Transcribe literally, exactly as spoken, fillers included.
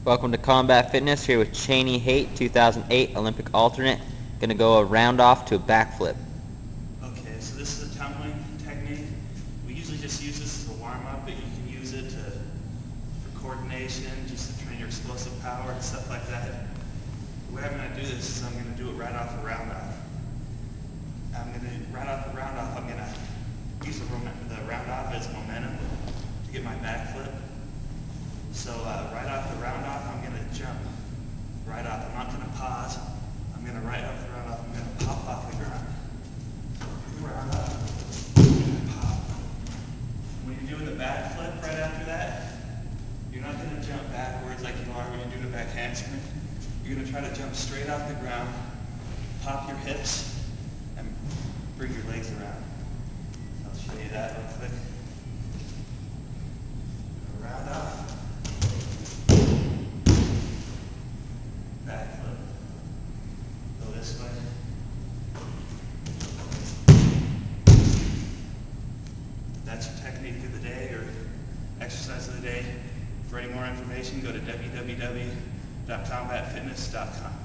Welcome to Combat Fitness, here with Cheney Haight, two thousand eight Olympic alternate. Going to go a round off to a backflip. Okay, so this is a tumbling technique. We usually just use this as a warm-up, but you can use it to, for coordination, just to train your explosive power and stuff like that. The way I'm going to do this is I'm going to do it right off the round off. I'm going to, right off the round off, I'm going to use the, the round off as momentum to get my backflip. So uh, right off the round off, I'm going to jump right off. I'm not going to pause. I'm going to right off the round off. I'm going to pop off the ground. Round up, and pop. When you're doing the backflip right after that, you're not going to jump backwards like you are when you're doing a back handspring. You're going to try to jump straight off the ground, pop your hips, and bring your legs around. I'll show you that real quick. Round off. Backflip. Go this way. That's your technique of the day or exercise of the day. For any more information, go to w w w dot combat fitness dot com.